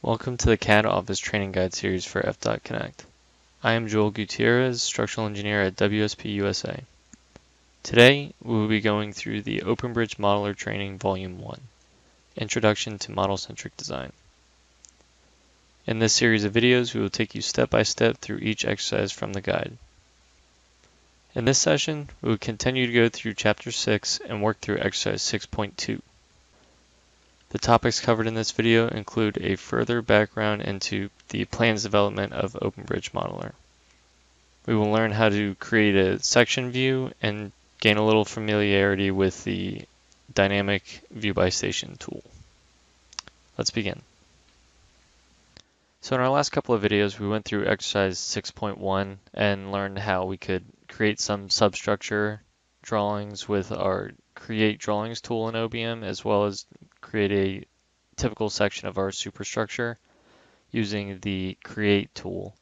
Welcome to the CAD Office Training Guide series for F.Connect. I am Joel Gutierrez, Structural Engineer at WSP USA. Today, we will be going through the OpenBridge Modeler Training Volume 1, Introduction to Model-Centric Design. In this series of videos, we will take you step by step through each exercise from the guide. In this session, we will continue to go through Chapter 6 and work through Exercise 6.2. The topics covered in this video include a further background into the plans development of OpenBridge Modeler. We will learn how to create a section view and gain a little familiarity with the dynamic view by station tool. Let's begin. So in our last couple of videos, we went through exercise 6.1 and learned how we could create some substructure drawings with our Create Drawings tool in OBM, as well as create a typical section of our superstructure using the Create tool.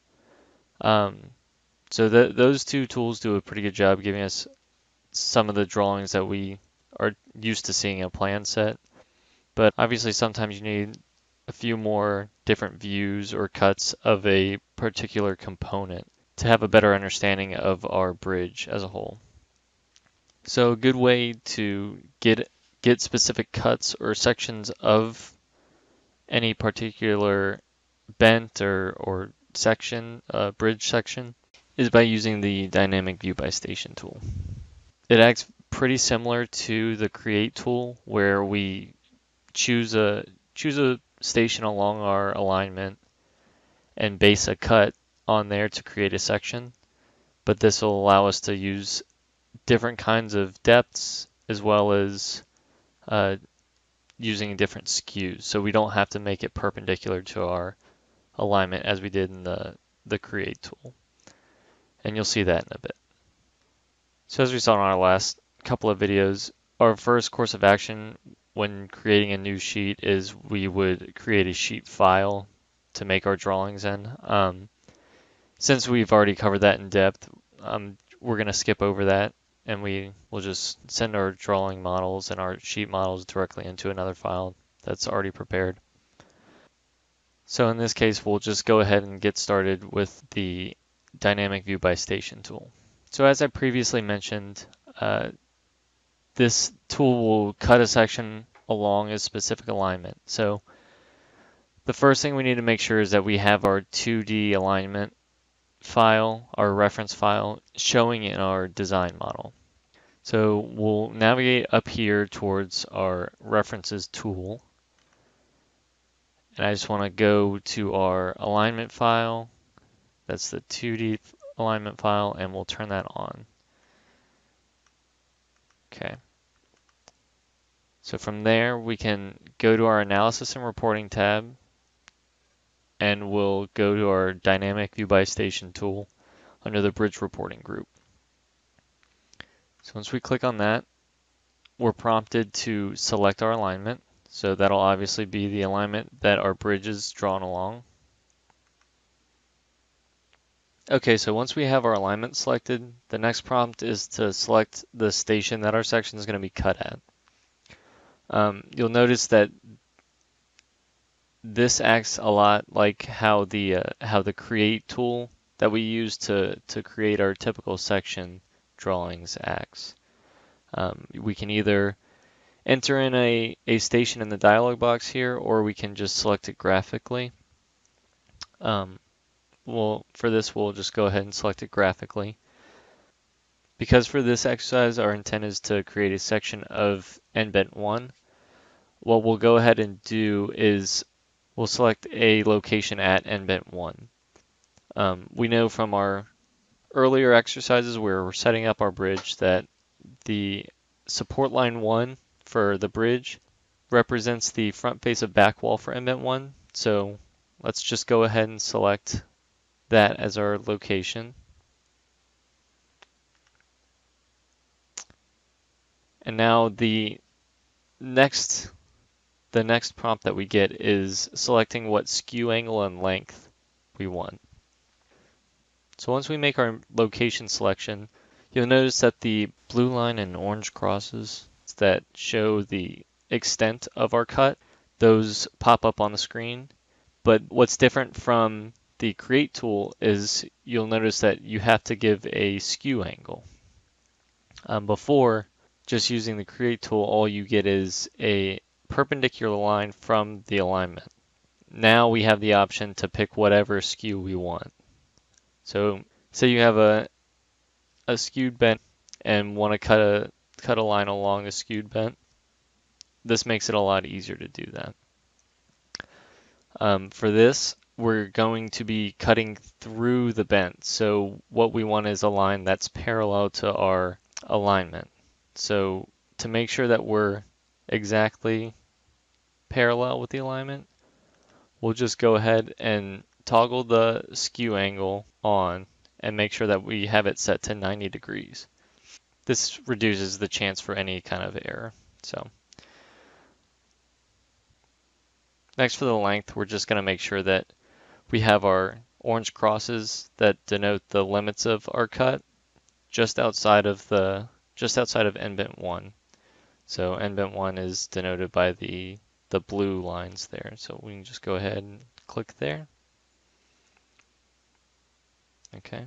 Those two tools do a pretty good job giving us some of the drawings that we are used to seeing in a plan set. But obviously sometimes you need a few more different views or cuts of a particular component to have a better understanding of our bridge as a whole. So a good way to get specific cuts or sections of any particular bent or section, bridge section, is by using the Dynamic View by Station tool. It acts pretty similar to the Create tool, where we choose a station along our alignment and base a cut on there to create a section. But this will allow us to use different kinds of depths as well as using different skews. So we don't have to make it perpendicular to our alignment as we did in the Create tool. And you'll see that in a bit. So as we saw in our last couple of videos, our first course of action when creating a new sheet is we would create a sheet file to make our drawings in. Since we've already covered that in depth, we're going to skip over that, and we will just send our drawing models and our sheet models directly into another file that's already prepared. So in this case, we'll just go ahead and get started with the Dynamic View by Station tool. So as I previously mentioned, this tool will cut a section along a specific alignment. So the first thing we need to make sure is that we have our 2D alignment file, our reference file, showing in our design model. So we'll navigate up here towards our references tool. And I just want to go to our alignment file. That's the 2D alignment file, and we'll turn that on. Okay. So from there, we can go to our Analysis and Reporting tab, and we'll go to our Dynamic View by Station tool under the Bridge Reporting group. So once we click on that, we're prompted to select our alignment. So that'll obviously be the alignment that our bridge is drawn along. Okay, so once we have our alignment selected, the next prompt is to select the station that our section is going to be cut at. You'll notice that this acts a lot like how the Create tool that we use to create our typical section drawings acts. We can either enter in a station in the dialog box here, or we can just select it graphically. For this, we'll just go ahead and select it graphically. Because for this exercise, our intent is to create a section of NBent 1, what we'll go ahead and do is we'll select a location at NBent 1. We know from our earlier exercises where we're setting up our bridge that the support line 1 for the bridge represents the front face of back wall for NBent 1. So let's just go ahead and select that as our location. And now the next prompt that we get is selecting what skew angle and length we want. So once we make our location selection, you'll notice that the blue line and orange crosses that show the extent of our cut, those pop up on the screen. But what's different from the create tool is you'll notice that you have to give a skew angle. Before, just using the create tool, all you get is a perpendicular line from the alignment. Now we have the option to pick whatever skew we want. So say you have a skewed bent and want to cut a line along the skewed bent. This makes it a lot easier to do that. For this, we're going to be cutting through the bent. So what we want is a line that's parallel to our alignment. So to make sure that we're exactly parallel with the alignment, we'll just go ahead and toggle the skew angle on and make sure that we have it set to 90 degrees. This reduces the chance for any kind of error. So next, for the length, we're just going to make sure that we have our orange crosses that denote the limits of our cut just outside of end-bent 1. So end-bent 1 is denoted by the blue lines there. So we can just go ahead and click there. Okay.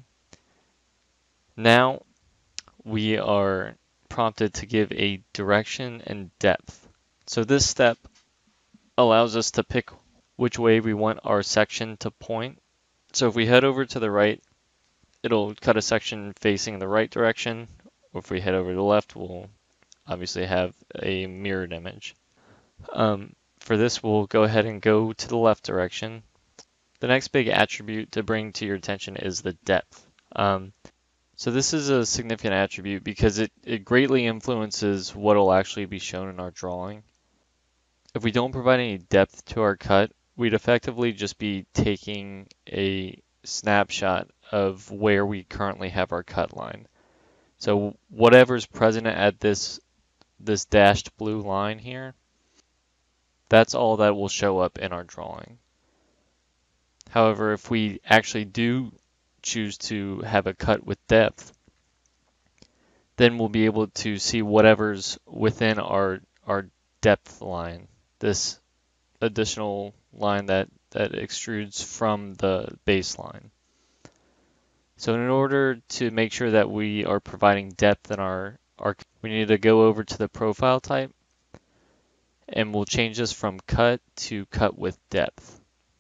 Now we are prompted to give a direction and depth. So this step allows us to pick which way we want our section to point. So if we head over to the right, it'll cut a section facing the right direction. Or if we head over to the left, we'll obviously have a mirrored image. For this, we'll go ahead and go to the left direction. The next big attribute to bring to your attention is the depth. So this is a significant attribute because it greatly influences what will actually be shown in our drawing. If we don't provide any depth to our cut, we'd effectively just be taking a snapshot of where we currently have our cut line. So whatever's present at this dashed blue line here, that's all that will show up in our drawing. However, if we actually do choose to have a cut with depth, then we'll be able to see whatever's within our depth line, this additional line that extrudes from the baseline. So in order to make sure that we are providing depth in our we need to go over to the profile type, and we'll change this from cut to cut with depth.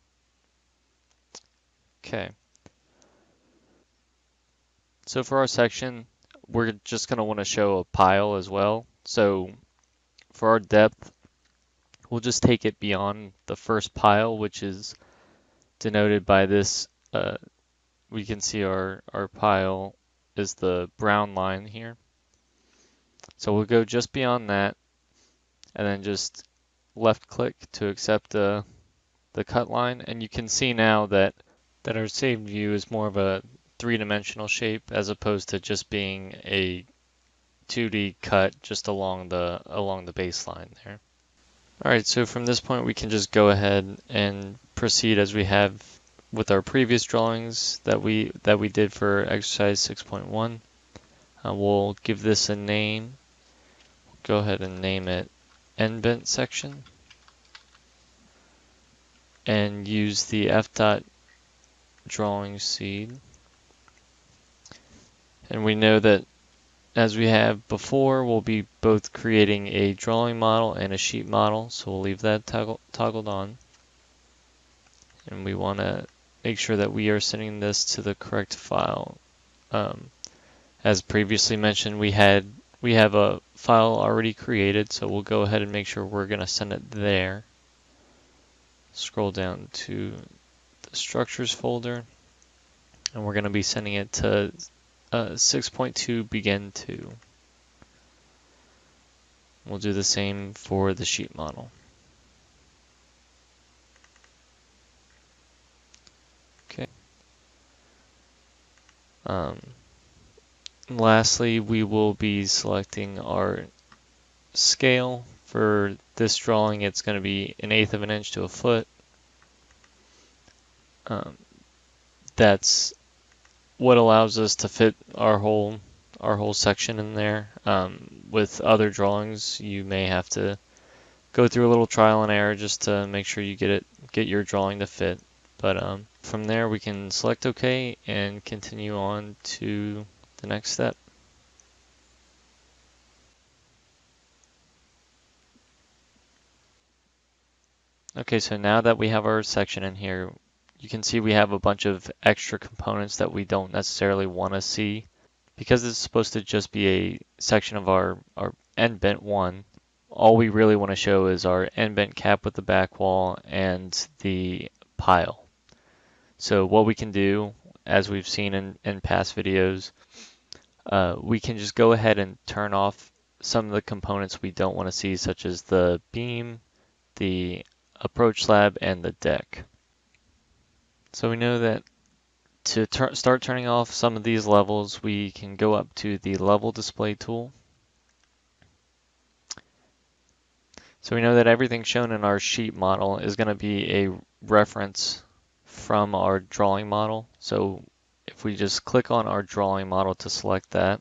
Okay. So for our section, we're just going to want to show a pile as well. So for our depth, we'll just take it beyond the first pile, which is denoted by this. We can see our pile is the brown line here. So we'll go just beyond that, and then just left click to accept the cut line. And you can see now that our saved view is more of a three-dimensional shape as opposed to just being a 2D cut just along the baseline there. All right, so from this point we can just go ahead and proceed as we have with our previous drawings that we did for exercise 6.1. We'll give this a name. Go ahead and name it end-bent section, and use the f.drawing seed. And we know that as we have before, we'll be both creating a drawing model and a sheet model, so we'll leave that toggled on. And we want to make sure that we are sending this to the correct file. As previously mentioned, we have a file already created, so we'll go ahead and make sure we're going to send it there. Scroll down to the structures folder, and we're going to be sending it to 6.2 begin 2. We'll do the same for the sheet model. Okay. Lastly, we will be selecting our scale. For this drawing, it's going to be 1/8 of an inch to a foot. That's what allows us to fit our whole section in there. With other drawings, you may have to go through a little trial and error just to make sure you get your drawing to fit. But from there we can select OK and continue on to the next step. Okay, so now that we have our section in here, you can see we have a bunch of extra components that we don't necessarily want to see. Because it's supposed to just be a section of our end bent one, all we really want to show is our end bent cap with the back wall and the pile. So what we can do, as we've seen in past videos, we can just go ahead and turn off some of the components we don't want to see, such as the beam, the approach slab, and the deck. So we know that to start turning off some of these levels, we can go up to the level display tool. So we know that everything shown in our sheet model is going to be a reference from our drawing model. So if we just click on our drawing model to select that,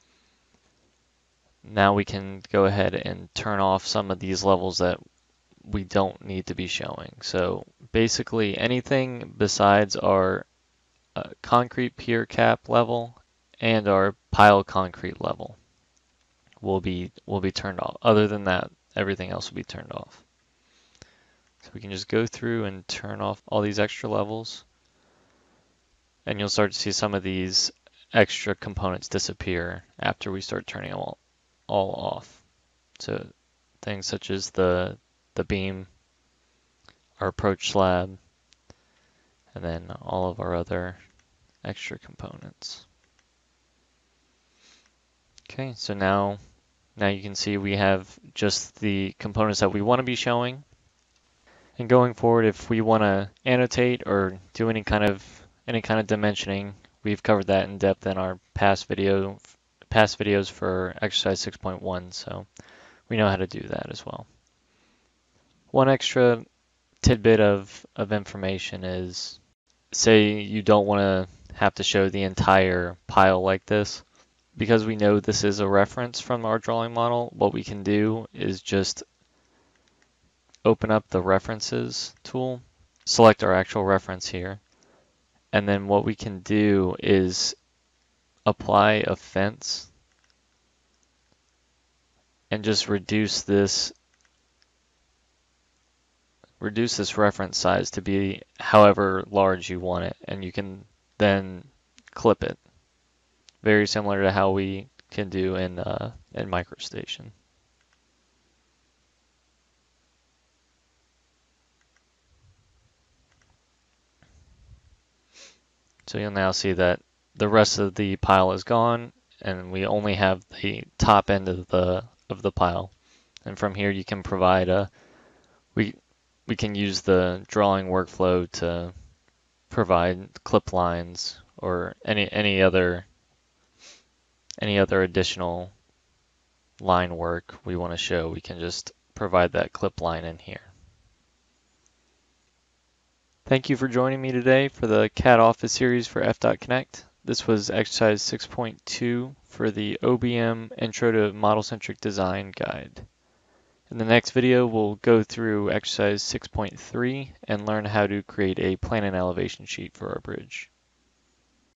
now we can go ahead and turn off some of these levels that we don't need to be showing. So basically anything besides our concrete pier cap level and our pile concrete level will be turned off. Other than that, everything else will be turned off. So we can just go through and turn off all these extra levels, and you'll start to see some of these extra components disappear after we start turning them all off. So things such as the beam, our approach slab, and then all of our other extra components. Okay, so now you can see we have just the components that we want to be showing. And going forward, if we want to annotate or do any kind of dimensioning, we've covered that in depth in our past videos for exercise 6.1, so we know how to do that as well. One extra tidbit of information is, say you don't want to have to show the entire pile like this. Because we know this is a reference from our drawing model, what we can do is just open up the references tool, select our actual reference here, and then what we can do is apply a fence and just reduce this reference size to be however large you want it, and you can then clip it. Very similar to how we can do in MicroStation. So you'll now see that the rest of the pile is gone, and we only have the top end of the pile. And from here, you can provide we can use the drawing workflow to provide clip lines or any other additional line work we want to show. We can just provide that clip line in here. Thank you for joining me today for the CAD Office series for F.Connect. This was exercise 6.2 for the OBM Intro to Model-Centric Design guide. In the next video, we'll go through exercise 6.3 and learn how to create a plan and elevation sheet for our bridge.